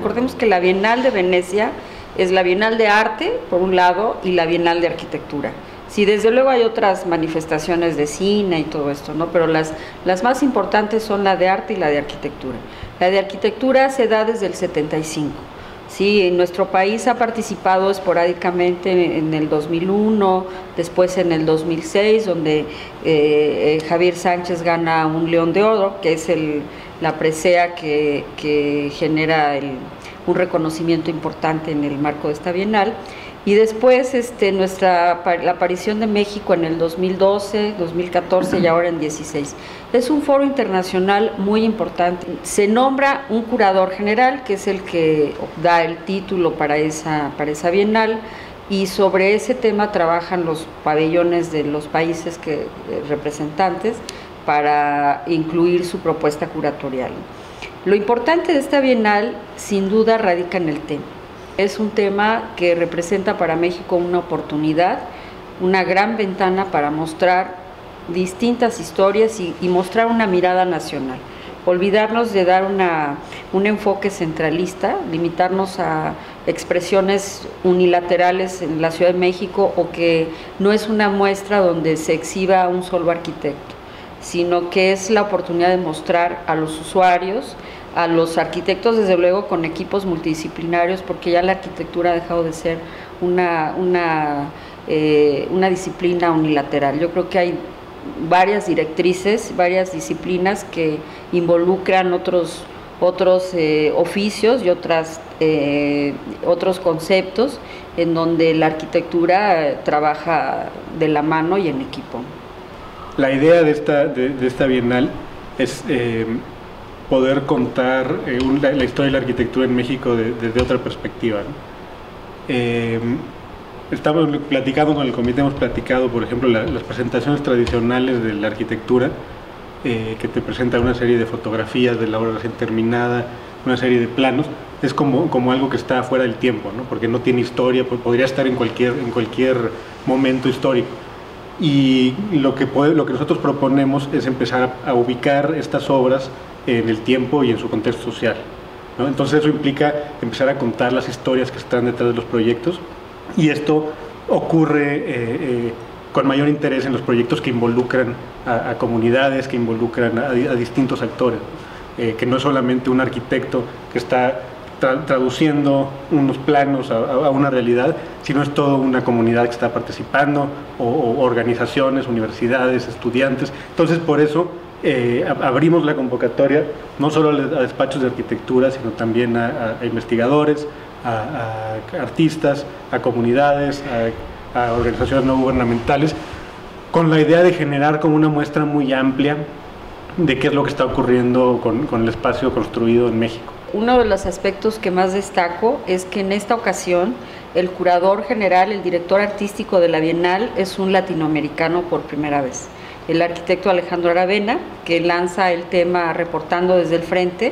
Recordemos que la Bienal de Venecia es la Bienal de Arte, por un lado, y la Bienal de Arquitectura. Sí, desde luego hay otras manifestaciones de cine y todo esto, ¿no? Pero las más importantes son la de arte y la de arquitectura. La de arquitectura se da desde el 75. Sí, en nuestro país ha participado esporádicamente en el 2001, después en el 2006, donde Javier Sánchez gana un León de Oro, que es la presea que genera un reconocimiento importante en el marco de esta Bienal. Y después la aparición de México en el 2012, 2014 y ahora en 2016. Es un foro internacional muy importante. Se nombra un curador general, que es el que da el título para esa Bienal, y sobre ese tema trabajan los pabellones de los países representantes para incluir su propuesta curatorial. Lo importante de esta Bienal, sin duda, radica en el tema. Es un tema que representa para México una oportunidad, una gran ventana para mostrar distintas historias y mostrar una mirada nacional. Olvidarnos de dar un enfoque centralista, limitarnos a expresiones unilaterales en la Ciudad de México, o que no es una muestra donde se exhiba un solo arquitecto, sino que es la oportunidad de mostrar a los usuarios, a los arquitectos, desde luego con equipos multidisciplinarios, porque ya la arquitectura ha dejado de ser una disciplina unilateral. Yo creo que hay varias directrices, varias disciplinas que involucran otros oficios y otros conceptos, en donde la arquitectura trabaja de la mano y en equipo. La idea de esta Bienal es poder contar la historia de la arquitectura en México desde otra perspectiva, ¿no? Estamos platicando con el comité, hemos platicado, por ejemplo, las presentaciones tradicionales de la arquitectura, que te presentan una serie de fotografías de la obra recién terminada, una serie de planos. Es como algo que está fuera del tiempo, ¿no? Porque no tiene historia, podría estar en cualquier momento histórico. Y lo que nosotros proponemos es empezar a ubicar estas obras en el tiempo y en su contexto social, ¿no? Entonces eso implica empezar a contar las historias que están detrás de los proyectos, y esto ocurre con mayor interés en los proyectos que involucran a comunidades, que involucran a distintos actores, que no es solamente un arquitecto que está traduciendo unos planos a una realidad, sino es toda una comunidad que está participando, o organizaciones, universidades, estudiantes. Entonces, por eso abrimos la convocatoria no solo a despachos de arquitectura, sino también a investigadores, a artistas, a comunidades, a organizaciones no gubernamentales, con la idea de generar como una muestra muy amplia de qué es lo que está ocurriendo con el espacio construido en México. Uno de los aspectos que más destaco es que en esta ocasión el curador general, el director artístico de la Bienal, es un latinoamericano por primera vez. El arquitecto Alejandro Aravena, que lanza el tema Reportando desde el Frente.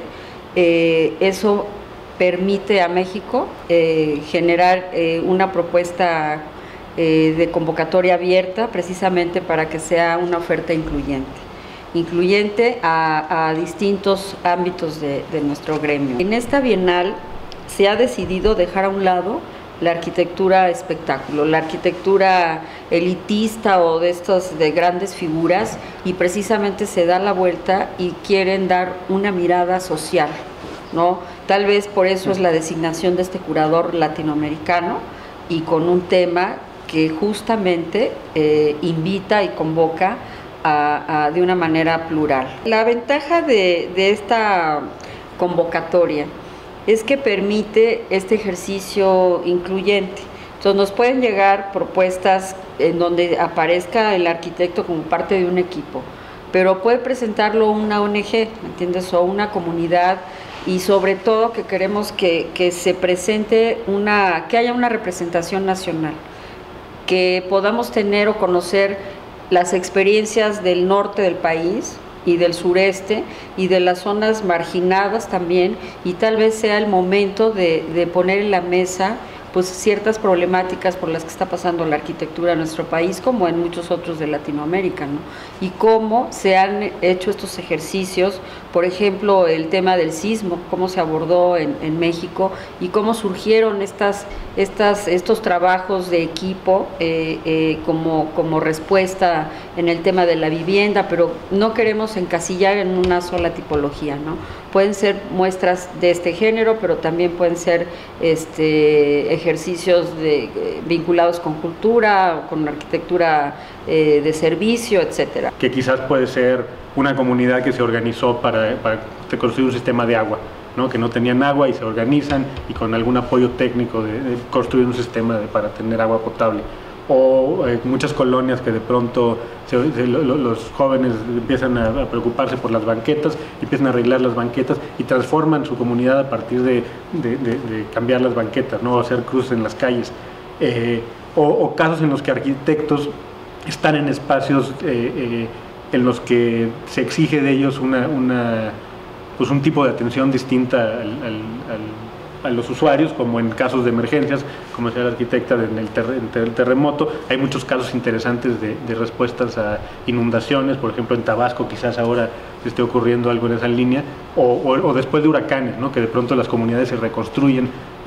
Eso permite a México generar una propuesta de convocatoria abierta, precisamente para que sea una oferta incluyente a distintos ámbitos de nuestro gremio. En esta Bienal se ha decidido dejar a un lado la arquitectura espectáculo, la arquitectura elitista o de grandes figuras, y precisamente se da la vuelta y quieren dar una mirada social, ¿no? Tal vez por eso es la designación de este curador latinoamericano, y con un tema que justamente invita y convoca de una manera plural. La ventaja de esta convocatoria es que permite este ejercicio incluyente. Entonces nos pueden llegar propuestas en donde aparezca el arquitecto como parte de un equipo, pero puede presentarlo una ONG, ¿me entiendes?, o una comunidad, y sobre todo que queremos que se presente que haya una representación nacional, que podamos tener o conocer las experiencias del norte del país y del sureste y de las zonas marginadas también, y tal vez sea el momento de poner en la mesa pues ciertas problemáticas por las que está pasando la arquitectura en nuestro país, como en muchos otros de Latinoamérica, ¿no? Y cómo se han hecho estos ejercicios Por ejemplo, el tema del sismo, cómo se abordó en México y cómo surgieron estos trabajos de equipo como respuesta en el tema de la vivienda, pero no queremos encasillar en una sola tipología, ¿no? Pueden ser muestras de este género, pero también pueden ser ejercicios vinculados con cultura, con arquitectura de servicio, etcétera. Que quizás puede ser una comunidad que se organizó para construir un sistema de agua, ¿no? Que no tenían agua y se organizan y con algún apoyo técnico de construir un sistema para tener agua potable. O muchas colonias que de pronto los jóvenes empiezan a preocuparse por las banquetas, empiezan a arreglar las banquetas y transforman su comunidad a partir de cambiar las banquetas, ¿no? Hacer cruces en las calles. O casos en los que arquitectos están en espacios en los que se exige de ellos pues un tipo de atención distinta a los usuarios, como en casos de emergencias, como decía la arquitecta en el terremoto. Hay muchos casos interesantes de respuestas a inundaciones, por ejemplo en Tabasco quizás ahora se esté ocurriendo algo en esa línea, o después de huracanes, ¿no? Que de pronto las comunidades se reconstruyen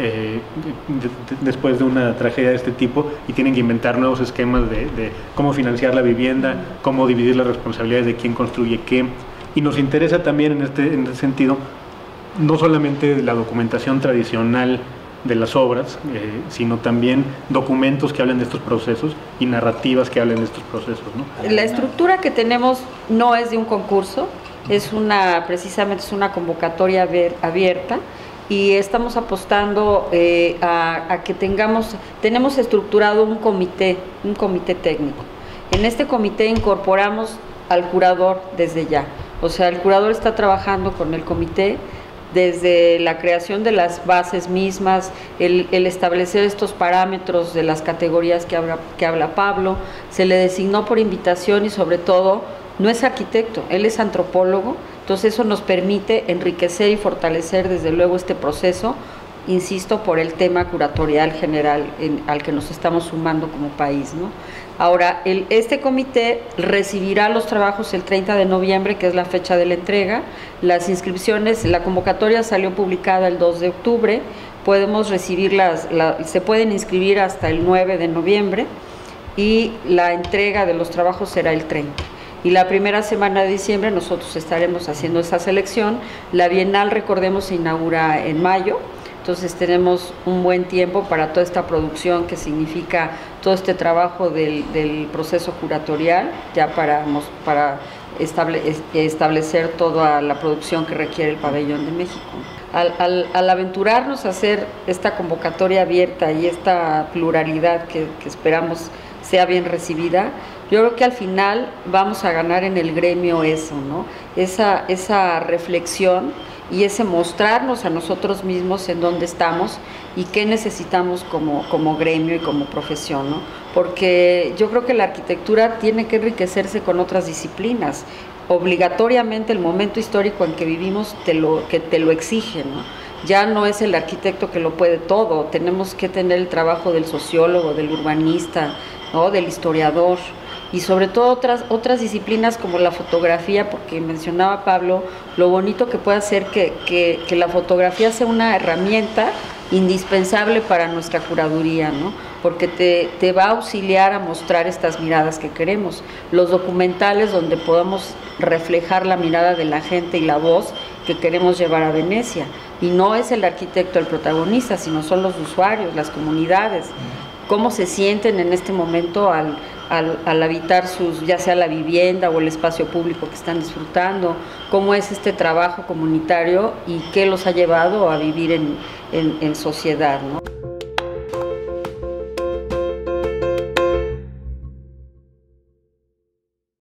después de una tragedia de este tipo y tienen que inventar nuevos esquemas de cómo financiar la vivienda, cómo dividir las responsabilidades de quién construye qué. Y nos interesa también en este sentido no solamente la documentación tradicional de las obras, sino también documentos que hablen de estos procesos y narrativas que hablen de estos procesos, ¿no? La estructura que tenemos no es de un concurso, precisamente es una convocatoria abierta, y estamos apostando a que tenemos estructurado un comité técnico. En este comité incorporamos al curador desde ya, o sea, el curador está trabajando con el comité desde la creación de las bases mismas, el establecer estos parámetros de las categorías que habla Pablo. Se le designó por invitación y sobre todo no es arquitecto, él es antropólogo, entonces eso nos permite enriquecer y fortalecer desde luego este proceso, insisto, por el tema curatorial general al que nos estamos sumando como país, ¿no? Ahora, este comité recibirá los trabajos el 30 de noviembre, que es la fecha de la entrega. Las inscripciones, la convocatoria salió publicada el 2 de octubre, podemos recibirlas, se pueden inscribir hasta el 9 de noviembre y la entrega de los trabajos será el 30. Y la primera semana de diciembre nosotros estaremos haciendo esa selección. La Bienal, recordemos, se inaugura en mayo. Entonces tenemos un buen tiempo para toda esta producción que significa todo este trabajo del proceso curatorial, ya para establecer toda la producción que requiere el Pabellón de México. Al aventurarnos a hacer esta convocatoria abierta y esta pluralidad que esperamos sea bien recibida, yo creo que al final vamos a ganar en el gremio eso, ¿no? Esa reflexión y ese mostrarnos a nosotros mismos en dónde estamos y qué necesitamos como gremio y como profesión, ¿no? Porque yo creo que la arquitectura tiene que enriquecerse con otras disciplinas. Obligatoriamente el momento histórico en que vivimos te lo exige, ¿no? Ya no es el arquitecto que lo puede todo, tenemos que tener el trabajo del sociólogo, del urbanista, ¿no? Del historiador, y sobre todo otras disciplinas como la fotografía, porque mencionaba Pablo lo bonito que puede hacer que la fotografía sea una herramienta indispensable para nuestra curaduría, ¿no? Porque te va a auxiliar a mostrar estas miradas que queremos. Los documentales donde podamos reflejar la mirada de la gente y la voz que queremos llevar a Venecia. Y no es el arquitecto el protagonista, sino son los usuarios, las comunidades. Cómo se sienten en este momento al habitar ya sea la vivienda o el espacio público que están disfrutando, cómo es este trabajo comunitario y qué los ha llevado a vivir en sociedad, ¿no?